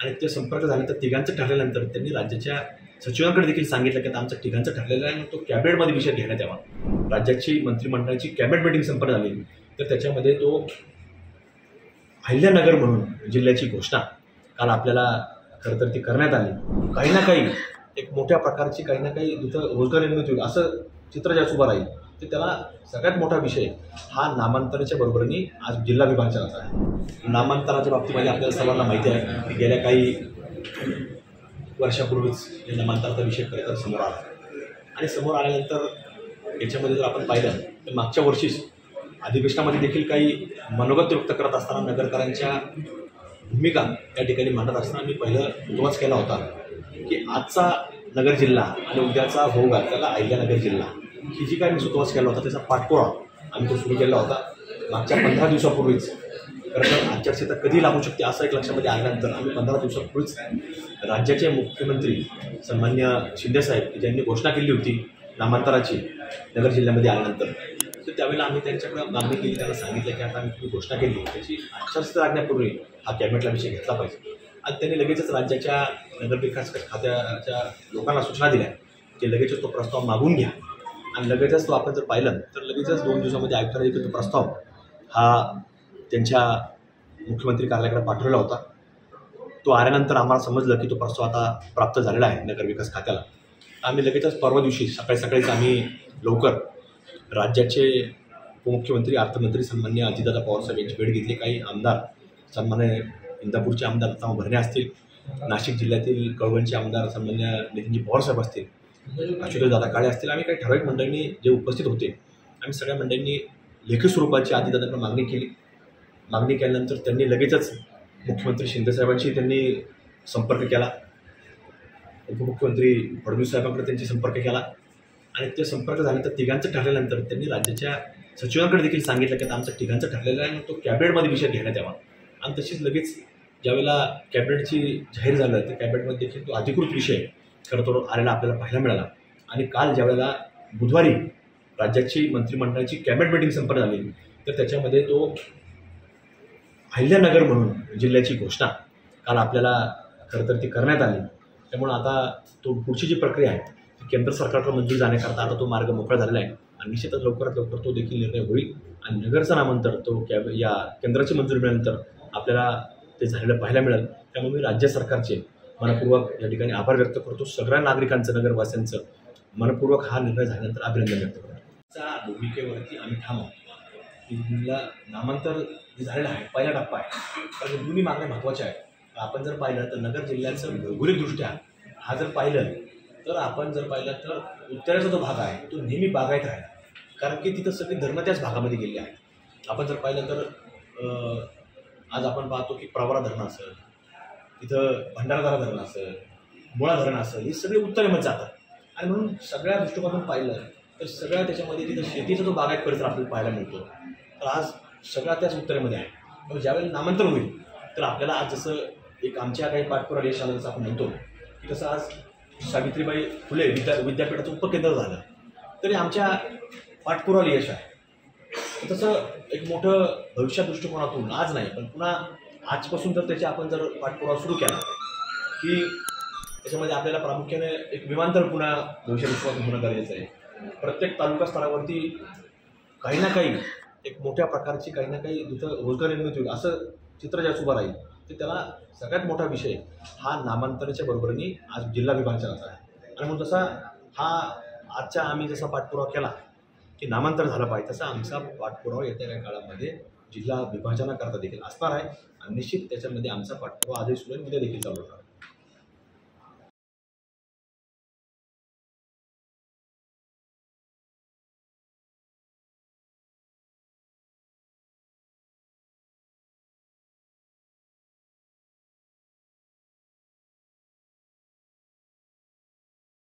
आणि ते संपर्क झाल्यानंतर तिघांचं ठरल्यानंतर त्यांनी राज्याच्या सचिवांकडे देखील सांगितलं की आता आमचं तिघांचं ठरलेलं आहे आणि तो कॅबिनेटमध्ये विषय घेण्यात यावा। राज्याची मंत्रिमंडळाची कॅबिनेट मीटिंग संपन्न झाली तर त्याच्यामध्ये तो अहिल्यानगर म्हणून जिल्ह्याची घोषणा काल आपल्याला खरं तर ती करण्यात आली। काही ना काही एक मोठ्या प्रकारची काही ना काही तिथं रोजगार निर्मिती होईल असं चित्र ज्याच उभं राहील तर त्याला सगळ्यात मोठा विषय हा नामांतराच्या बरोबरीने आज जिल्हा विभाजनाचा आहे। नामांतराच्या बाबतीमध्ये आपल्याला सर्वांना माहिती आहे की गेल्या काही वर्षापूर्वीच या नामांतराचा विषय खरं तर समोर आला आणि समोर आल्यानंतर याच्यामध्ये जर आपण पाहिलं तर मागच्या वर्षीच अधिवेशनामध्ये देखील काही मनोगत व्यक्त करत असताना नगरकरांच्या भूमिका या ठिकाणी मांडत असताना मी पहिलं मुद्दाच केला होता की आजचा नगर जिल्हा आणि उद्याचा भोगा त्याला अहिल्यानगर जिल्हा ही जी काय मी सुतवास केला होता त्याचा पाठपुरावा आम्ही तो सुरू केला होता मागच्या 15 दिवसापूर्वीच। खरं तर आचारसंहिता कधी लागू शकते असं एक लक्षामध्ये आल्यानंतर आम्ही 15 दिवसापूर्वीच राज्याचे मुख्यमंत्री सन्मान्य शिंदेसाहेब ज्यांनी घोषणा केली होती नामांतराची नगर जिल्ह्यामध्ये आल्यानंतर तर त्यावेळेला आम्ही त्यांच्याकडे मागणी केली, त्यांना सांगितलं की आता आम्ही तुम्ही घोषणा केली त्याची आचारसंहिता लागण्यापूर्वी हा कॅबिनेटला विषय घेतला पाहिजे आणि त्यांनी लगेचच राज्याच्या नगरविकास खात्याच्या लोकांना सूचना दिल्या की लगेचच तो प्रस्ताव मागून घ्या आणि लगेचच तो आपण जर पाहिलं तर लगेचच 2 दिवसामध्ये आयुक्तांना देखील तो प्रस्ताव हा त्यांच्या मुख्यमंत्री कार्यालयाकडे पाठवलेला होता। तो आल्यानंतर आम्हाला समजलं की तो प्रस्ताव आता प्राप्त झालेला आहे नगरविकास खात्याला। आम्ही लगेचच परवा दिवशी सकाळीच आम्ही लवकर राज्याचे उपमुख्यमंत्री अर्थमंत्री सन्मान्य अजितदादा पवारसाहेब यांची भेट घेतली। काही आमदार सन्मान्य इंदापूरचे आमदार दत्ता भरणे असतील, नाशिक जिल्ह्यातील कळवणचे आमदार सन्मान्य नितीनजी पवारसाहेब असतील, अच्युतदादा काळे असतील, आम्ही काही ठराविक मंडळींनी जे उपस्थित होते आम्ही सगळ्या मंडळींनी लेखी स्वरूपाची आदिदादांकडे मागणी केली। मागणी केल्यानंतर त्यांनी लगेचच मुख्यमंत्री शिंदेसाहेबांशी त्यांनी संपर्क केला, उपमुख्यमंत्री फडणवीस साहेबांकडे त्यांची संपर्क केला आणि ते संपर्क झाल्यानंतर तिघांचं ठरल्यानंतर त्यांनी राज्याच्या सचिवांकडे देखील सांगितलं की आता आमचं तिघांचं ठरलेलं आहे आणि तो कॅबिनेटमध्ये विषय घेण्यात यावा आणि तशीच लगेच ज्यावेळेला कॅबिनेटची जाहीर झालं तर कॅबिनेटमध्ये देखील तो अधिकृत विषय खरं तर आलेला आपल्याला पाहायला मिळाला आणि काल ज्यावेळेला बुधवारी राज्याची मंत्रिमंडळाची कॅबिनेट मीटिंग संपन्न झाली तर त्याच्यामध्ये तो अहिल्यानगर म्हणून जिल्ह्याची घोषणा काल आपल्याला खरं तर ती करण्यात आली। त्यामुळे आता तो पुढची जी प्रक्रिया आहे ती केंद्र सरकारकडे मंजूर जाण्याकरता आता तो मार्ग मोकळा झालेला आहे आणि निश्चितच लवकरात लवकर तो देखील निर्णय होईल आणि नगरचं नामांतर तो या केंद्राची मंजुरी मिळाल्यानंतर आपल्याला ते झालेलं पाहायला मिळेल। त्यामुळे मी राज्य सरकारचे मनपूर्वक या ठिकाणी आभार व्यक्त करतो, सगळ्या नागरिकांचं नगरवासियांचं मनपूर्वक हा निर्णय झाल्यानंतर अभिनंदन व्यक्त करतो। त्या भूमिकेवरती आम्ही ठाम आहोत की नामांतर जे झालेलं आहे पहिला टप्पा आहे कारण दोन्ही मागण्या महत्त्वाच्या आहेत। आपण जर पाहिलं तर नगर जिल्ह्याचं भौगोलिकदृष्ट्या हा जर पाहिलं तर आपण जर पाहिलं तर उत्तरेचा जो भाग आहे तो नेहमी बागायत राहिला कारण की तिथं सगळी धरणं त्याच भागामध्ये गेली आहे। आपण जर पाहिलं तर आज आपण पाहतो की प्रवरा धरण असेल, तिथं भंडारदरा धरण असेल, मुळा धरण असेल, हे सगळे उत्तरेमध्ये जातात आणि म्हणून सगळ्या दृष्टिकोनातून पाहिलं तर सगळ्या त्याच्यामध्ये तिथं शेतीचा जो बागायत परिसर आपल्याला पाहायला मिळतो तर आज सगळा त्याच उत्तरेमध्ये आहे। मग ज्यावेळेला नामांतर होईल तर आपल्याला आज जसं एक आमच्या काही पाठपुरावा यश आलं जसं आपण म्हणतो की तसं आज सावित्रीबाई फुले विद्यापीठाचं उपकेंद्र झालं तरी आमच्या पाठपुरावा यश आहे। तसं एक मोठं भविष्य दृष्टिकोनातून आज नाही पण पुन्हा आजपासून जर त्याचे आपण जर पाठपुरावा सुरू केला की त्याच्यामध्ये आपल्याला प्रामुख्याने एक विमानतळ पुन्हा भविष्य दृष्टिकोनातून होणं गरजेचं आहे। प्रत्येक तालुका स्तरावरती काही ना काही एक मोठ्या प्रकारची काही ना काही तिथं रोजगार निर्मिती होईल असं चित्र ज्याच उभं राहील तर त्याला सगळ्यात मोठा विषय हा नामांतराच्या बरोबरीने आज जिल्हा विभाजनाचा आहे आणि म्हणून तसा हा आजच्या आम्ही जसा पाठपुरावा केला की नामांतर झालं पाहिजे तसा आमचा पाठपुरावा येत्या काही काळामध्ये जिल्हा विभाजनाकरता देखील असणार आहे आणि निश्चित त्याच्यामध्ये आमचा पाठपुरावा आजही सुरू आहे, उद्या देखील चालू होणार।